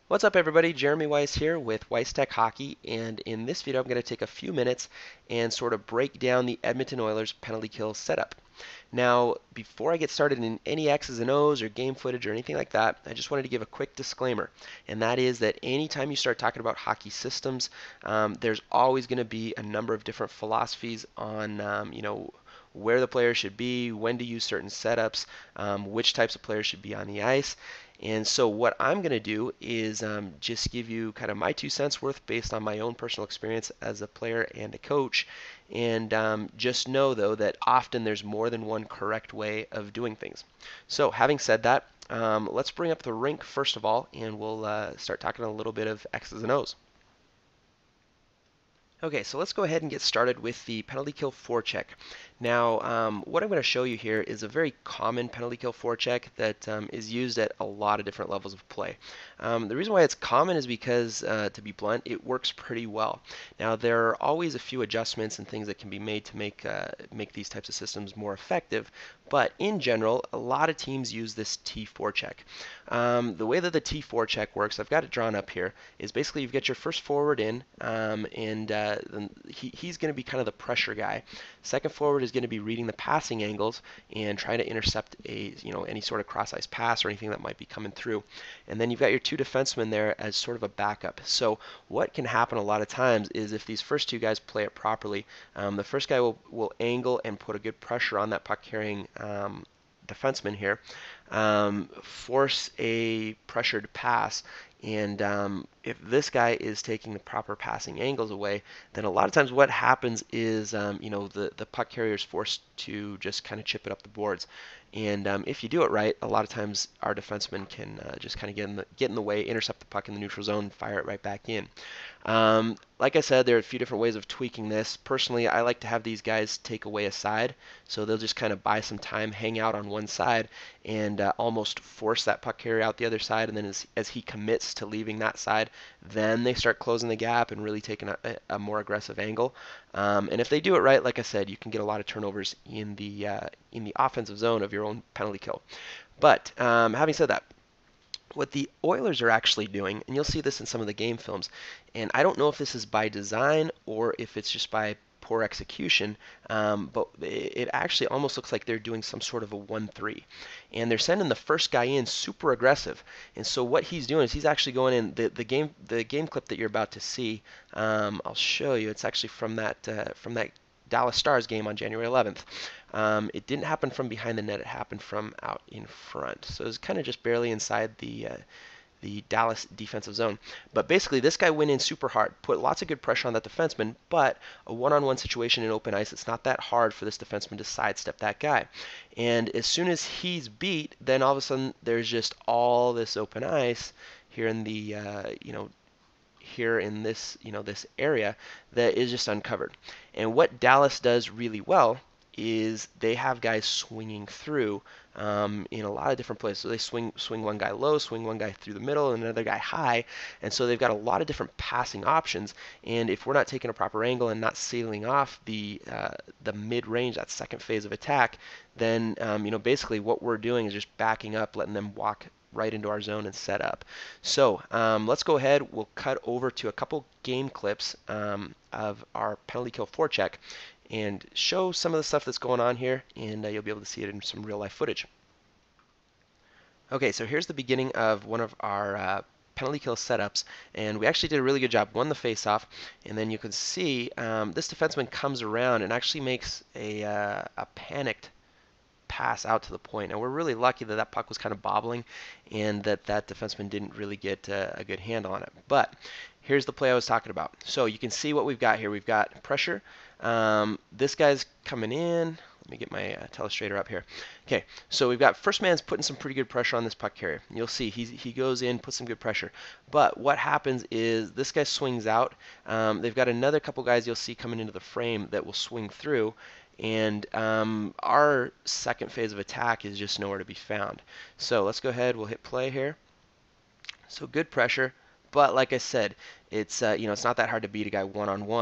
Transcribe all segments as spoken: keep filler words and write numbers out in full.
What's up, everybody? Jeremy Weiss here with Weiss Tech Hockey, and in this video I'm going to take a few minutes and sort of break down the Edmonton Oilers penalty kill setup. Now, before I get started in any X's and O's or game footage or anything like that, I just wanted to give a quick disclaimer, and that is that anytime you start talking about hockey systems, um, there's always going to be a number of different philosophies on, um, you know, where the player should be, when to use certain setups, um, which types of players should be on the ice. And so what I'm going to do is um, just give you kind of my two cents worth based on my own personal experience as a player and a coach. And um, just know, though, that often there's more than one correct way of doing things. So having said that, um, let's bring up the rink first of all, and we'll uh, start talking a little bit of X's and O's. Okay, so let's go ahead and get started with the penalty kill forecheck. Now, um, what I'm going to show you here is a very common penalty kill forecheck that um, is used at a lot of different levels of play. Um, the reason why it's common is because, uh, to be blunt, it works pretty well. Now, there are always a few adjustments and things that can be made to make uh, make these types of systems more effective, but in general, a lot of teams use this T forecheck. Um, the way that the T forecheck works, I've got it drawn up here, is basically you've got your first forward in, um, and uh, then he, he's going to be kind of the pressure guy. Second forward is going to be reading the passing angles and trying to intercept a you know any sort of cross ice pass or anything that might be coming through. And then you've got your two defensemen there as sort of a backup. So what can happen a lot of times is if these first two guys play it properly, um, the first guy will will angle and put a good pressure on that puck carrying um, defenseman here, um, force a pressured pass. And um, if this guy is taking the proper passing angles away, then a lot of times what happens is, um, you know, the, the puck carrier is forced to just kind of chip it up the boards. And um, if you do it right, a lot of times our defenseman can uh, just kind of get in the get in the way, intercept the puck in the neutral zone, fire it right back in. Um, like I said, there are a few different ways of tweaking this. Personally, I like to have these guys take away a side, so they'll just kind of buy some time, hang out on one side, and uh, almost force that puck carrier out the other side. And then as, as he commits to leaving that side, then they start closing the gap and really taking a, a more aggressive angle. Um, and if they do it right, like I said, you can get a lot of turnovers in the uh, in the offensive zone of your own penalty kill. But um, having said that, what the Oilers are actually doing, and you'll see this in some of the game films, and I don't know if this is by design or if it's just by poor execution, um, but it actually almost looks like they're doing some sort of a one three. And they're sending the first guy in super aggressive. And so what he's doing is he's actually going in, the, the game the game clip that you're about to see, um, I'll show you, it's actually from that, uh, from that Dallas Stars game on January eleventh. Um, it didn't happen from behind the net, it happened from out in front. So it was kind of just barely inside the uh, the Dallas defensive zone. But basically, this guy went in super hard, put lots of good pressure on that defenseman, but a one-on-one situation in open ice, it's not that hard for this defenseman to sidestep that guy. And as soon as he's beat, then all of a sudden there's just all this open ice here in the, uh, you know, here in this, you know, this area that is just uncovered. And what Dallas does really well is they have guys swinging through um, in a lot of different places. So they swing swing one guy low, swing one guy through the middle, and another guy high. And so they've got a lot of different passing options. And if we're not taking a proper angle and not sealing off the uh, the mid-range, that second phase of attack, then um, you know basically what we're doing is just backing up, letting them walk right into our zone and set up. So um, let's go ahead. We'll cut over to a couple game clips um, of our penalty kill forecheck and show some of the stuff that's going on here, and uh, you'll be able to see it in some real life footage. Okay, so here's the beginning of one of our uh, penalty kill setups, and we actually did a really good job. Won the face-off, and then you can see um, this defenseman comes around and actually makes a, uh, a panicked pass out to the point. And we're really lucky that that puck was kind of bobbling and that that defenseman didn't really get uh, a good handle on it. But here's the play I was talking about. So you can see what we've got here. We've got pressure. Um, this guy's coming in. Let me get my uh, telestrator up here. Okay, so we've got first man's putting some pretty good pressure on this puck carrier. You'll see he's, he goes in, puts some good pressure. But what happens is this guy swings out. Um, they've got another couple guys you'll see coming into the frame that will swing through. And um, our second phase of attack is just nowhere to be found. So let's go ahead. We'll hit play here. So good pressure, but like I said, it's uh, you know it's not that hard to beat a guy one on one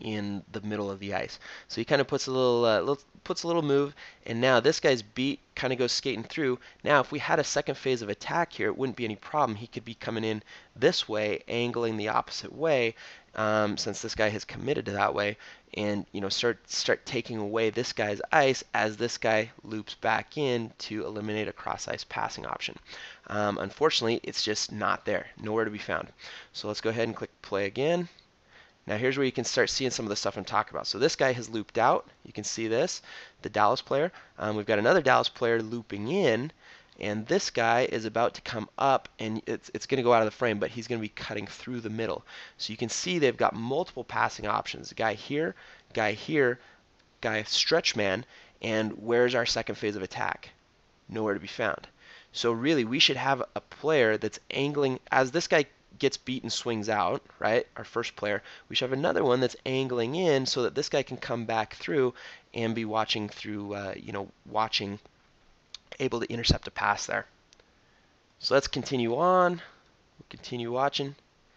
in the middle of the ice. So he kind of puts a little, uh, little puts a little move, and now this guy's beat kind of goes skating through. Now if we had a second phase of attack here, it wouldn't be any problem. He could be coming in this way, angling the opposite way, um, since this guy has committed to that way, and you know start start taking away this guy's ice as this guy loops back in to eliminate a cross ice passing option. Um, unfortunately, it's just not there, nowhere to be found. So let's go ahead and click play again. Now here's where you can start seeing some of the stuff I'm talking about. So this guy has looped out. You can see this, the Dallas player. Um, we've got another Dallas player looping in, and this guy is about to come up, and it's, it's going to go out of the frame, but he's going to be cutting through the middle. So you can see they've got multiple passing options. A guy here, guy here, guy stretch man, and where's our second phase of attack? Nowhere to be found. So really, we should have a player that's angling, as this guy gets beat and swings out, right, our first player, we should have another one that's angling in so that this guy can come back through and be watching through, uh, you know, watching, able to intercept a pass there. So let's continue on. We'll continue watching.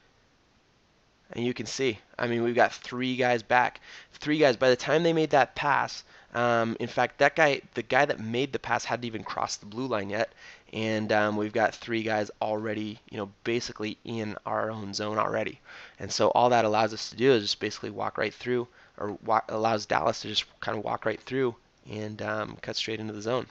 And you can see, I mean, we've got three guys back. Three guys, by the time they made that pass, um, in fact, that guy, the guy that made the pass hadn't even crossed the blue line yet. And um, we've got three guys already, you know, basically in our own zone already. And so all that allows us to do is just basically walk right through, or walk, allows Dallas to just kind of walk right through and um, cut straight into the zone.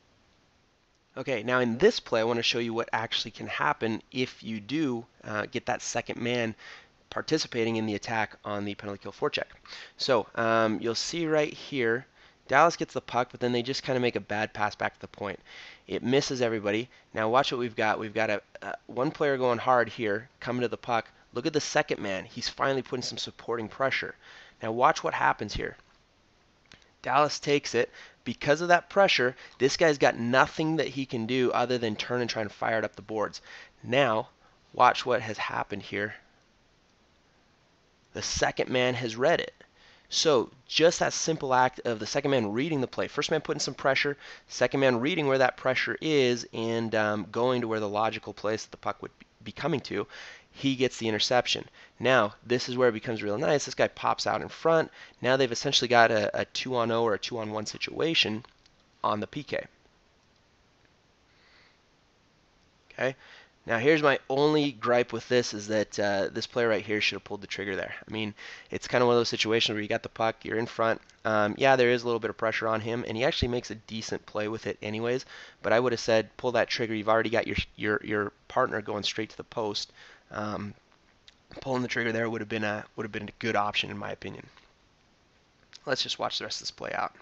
Okay, now in this play, I want to show you what actually can happen if you do uh, get that second man participating in the attack on the penalty kill forecheck. So um, you'll see right here, Dallas gets the puck, but then they just kind of make a bad pass back to the point. It misses everybody. Now watch what we've got. We've got a, a one player going hard here, coming to the puck. Look at the second man. He's finally putting some supporting pressure. Now watch what happens here. Dallas takes it. Because of that pressure, this guy's got nothing that he can do other than turn and try and fire it up the boards. Now, watch what has happened here. The second man has read it. So just that simple act of the second man reading the play, first man putting some pressure, second man reading where that pressure is and um, going to where the logical place that the puck would be coming to, he gets the interception. Now, this is where it becomes real nice. This guy pops out in front. Now they've essentially got a, a two on oh or a two on one situation on the P K. Okay. Now here's my only gripe with this is that uh, this player right here should have pulled the trigger there. I mean, it's kind of one of those situations where you got the puck, you're in front. Um, yeah, there is a little bit of pressure on him, and he actually makes a decent play with it anyways. But I would have said, pull that trigger. You've already got your your your partner going straight to the post. Um, pulling the trigger there would have been a would have been a good option in my opinion. Let's just watch the rest of this play out.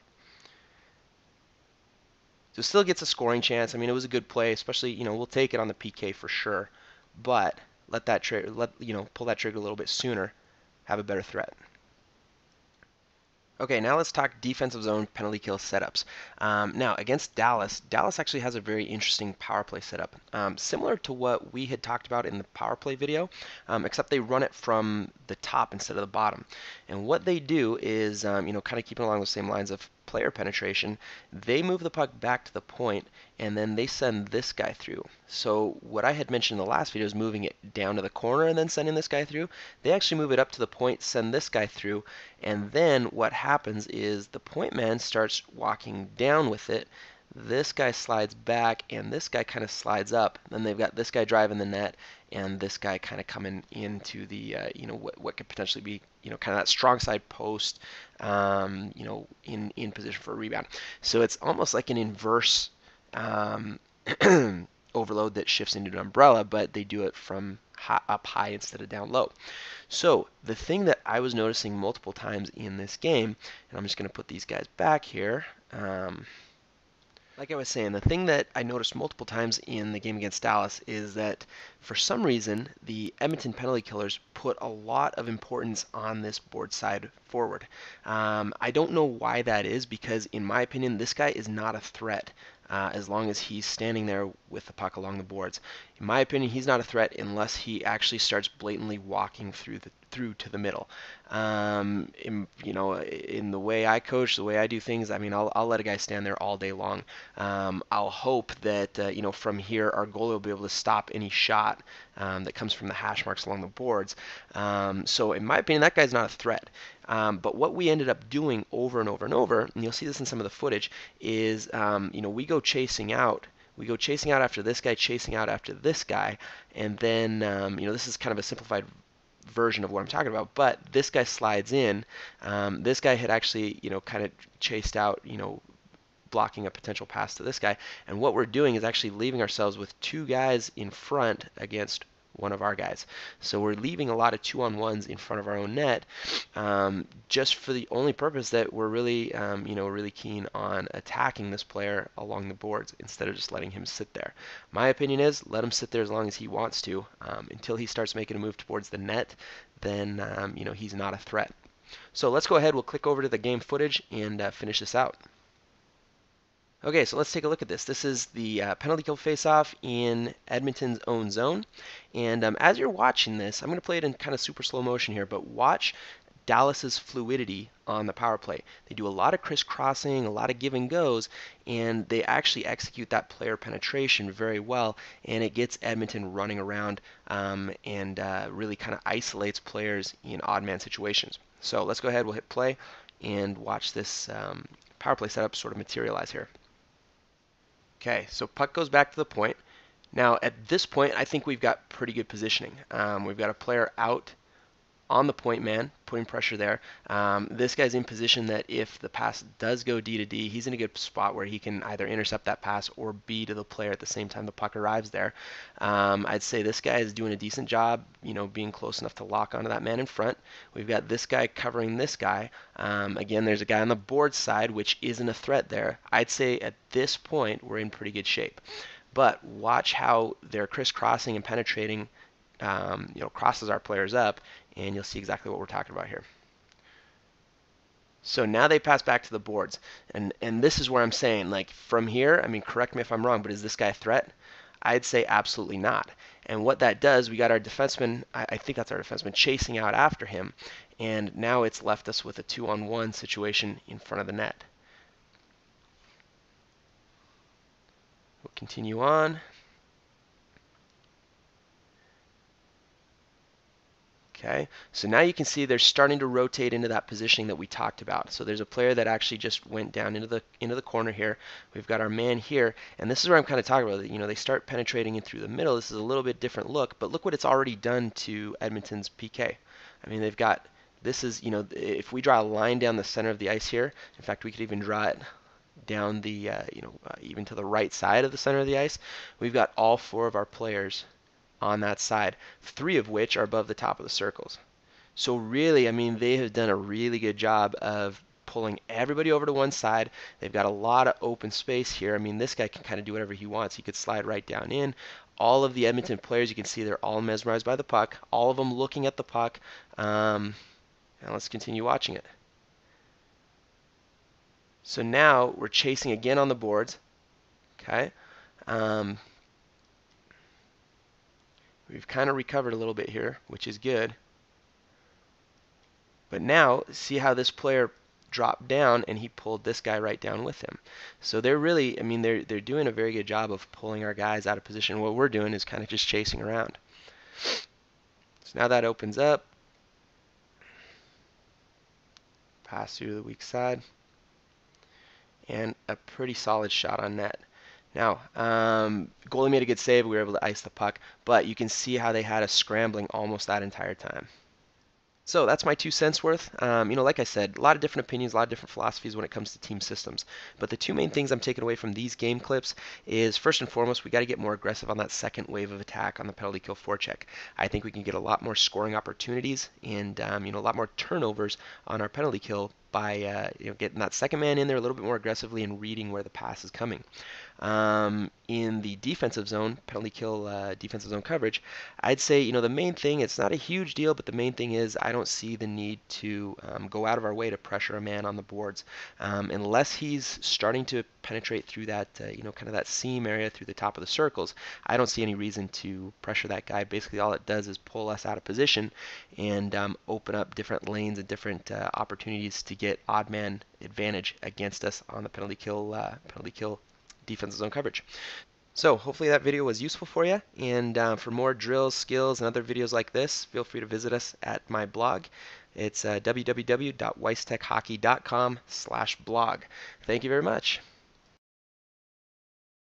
So still gets a scoring chance. I mean, it was a good play, especially, you know, we'll take it on the P K for sure. But let that trigger, let you know, pull that trigger a little bit sooner, have a better threat. Okay, now let's talk defensive zone penalty kill setups. Um, now, against Dallas, Dallas actually has a very interesting power play setup, um, similar to what we had talked about in the power play video, um, except they run it from the top instead of the bottom. And what they do is, um, you know, kind of keeping along the same lines of player penetration, they move the puck back to the point, and then they send this guy through. So what I had mentioned in the last video is moving it down to the corner and then sending this guy through. They actually move it up to the point, send this guy through, and then what happens is the point man starts walking down with it. This guy slides back, and this guy kind of slides up. Then they've got this guy driving the net, and this guy kind of coming into the, uh, you know, what, what could potentially be, you know, kind of that strong side post, um, you know, in, in position for a rebound. So it's almost like an inverse um, overload that shifts into an umbrella, but they do it from high, up high instead of down low. So the thing that I was noticing multiple times in this game, and I'm just going to put these guys back here. Um, Like I was saying, the thing that I noticed multiple times in the game against Dallas is that for some reason the Edmonton penalty killers put a lot of importance on this board side forward. Um, I don't know why that is, because in my opinion this guy is not a threat uh, as long as he's standing there with the puck along the boards. In my opinion, he's not a threat unless he actually starts blatantly walking through the through to the middle. Um, in, you know, in the way I coach, the way I do things, I mean, I'll, I'll let a guy stand there all day long. Um, I'll hope that, uh, you know, from here our goalie will be able to stop any shot um, that comes from the hash marks along the boards. Um, so in my opinion, that guy's not a threat. Um, but what we ended up doing over and over and over, and you'll see this in some of the footage, is um, you know we go chasing out. We go chasing out after this guy, chasing out after this guy, and then um, you know this is kind of a simplified version of what I'm talking about. But this guy slides in. Um, this guy had actually you know kind of chased out you know blocking a potential pass to this guy. And what we're doing is actually leaving ourselves with two guys in front against one of our guys. So we're leaving a lot of two-on-ones in front of our own net, um, just for the only purpose that we're really, um, you know, really keen on attacking this player along the boards instead of just letting him sit there. My opinion is let him sit there as long as he wants to, um, until he starts making a move towards the net. Then um, you know he's not a threat. So let's go ahead. We'll click over to the game footage and uh, finish this out. Okay, so let's take a look at this. This is the uh, penalty kill face-off in Edmonton's own zone. And um, as you're watching this, I'm going to play it in kind of super slow motion here, but watch Dallas's fluidity on the power play. They do a lot of crisscrossing, a lot of give and goes, and they actually execute that player penetration very well, and it gets Edmonton running around um, and uh, really kind of isolates players in odd man situations. So let's go ahead, we'll hit play, and watch this um, power play setup sort of materialize here. Okay, so puck goes back to the point. Now at this point, I think we've got pretty good positioning. Um, we've got a player out on the point man, putting pressure there. Um, this guy's in position that if the pass does go D to D, he's in a good spot where he can either intercept that pass or B to the player at the same time the puck arrives there. Um, I'd say this guy is doing a decent job, you know, being close enough to lock onto that man in front. We've got this guy covering this guy. Um, again, there's a guy on the board side, which isn't a threat there. I'd say at this point, we're in pretty good shape. But watch how they're crisscrossing and penetrating, um, you know, crosses our players up, and you'll see exactly what we're talking about here. So now they pass back to the boards, and and this is where I'm saying, like, from here, I mean, correct me if I'm wrong, but is this guy a threat? I'd say absolutely not. And what that does, we got our defenseman, I, I think that's our defenseman, chasing out after him, and now it's left us with a two-on-one situation in front of the net. We'll continue on. Okay, so now you can see they're starting to rotate into that positioning that we talked about. So there's a player that actually just went down into the into the corner here. We've got our man here, and this is where I'm kind of talking about it. You know, they start penetrating in through the middle. This is a little bit different look, but look what it's already done to Edmonton's P K. I mean, they've got, this is, you know, if we draw a line down the center of the ice here, in fact, we could even draw it down the, uh, you know, uh, even to the right side of the center of the ice. We've got all four of our players on that side, three of which are above the top of the circles. So really, I mean, they have done a really good job of pulling everybody over to one side. They've got a lot of open space here. I mean, this guy can kind of do whatever he wants. He could slide right down in. All of the Edmonton players, you can see they're all mesmerized by the puck, all of them looking at the puck. Um, and let's continue watching it. So now we're chasing again on the boards. Okay. Um, We've kind of recovered a little bit here, which is good. But now, see how this player dropped down and he pulled this guy right down with him. So they're really, I mean, they're they're doing a very good job of pulling our guys out of position. What we're doing is kind of just chasing around. So now that opens up. Pass through the weak side. And a pretty solid shot on net. Now, um, goalie made a good save. We were able to ice the puck, but you can see how they had us scrambling almost that entire time. So that's my two cents worth. Um, you know, like I said, a lot of different opinions, a lot of different philosophies when it comes to team systems. But the two main things I'm taking away from these game clips is, first and foremost, we got to get more aggressive on that second wave of attack on the penalty kill forecheck. I think we can get a lot more scoring opportunities and um, you know a lot more turnovers on our penalty kill by uh, you know getting that second man in there a little bit more aggressively and reading where the pass is coming. Um, in the defensive zone, penalty kill uh, defensive zone coverage, I'd say, you know, the main thing, it's not a huge deal, but the main thing is I don't see the need to um, go out of our way to pressure a man on the boards. Um, unless he's starting to penetrate through that, uh, you know, kind of that seam area through the top of the circles, I don't see any reason to pressure that guy. Basically, all it does is pull us out of position and um, open up different lanes and different uh, opportunities to get odd man advantage against us on the penalty kill, uh, penalty kill defensive zone coverage. So hopefully that video was useful for you, and uh, for more drills, skills, and other videos like this, feel free to visit us at my blog. It's uh, w w w dot weisstech hockey dot com slash blog. Thank you very much.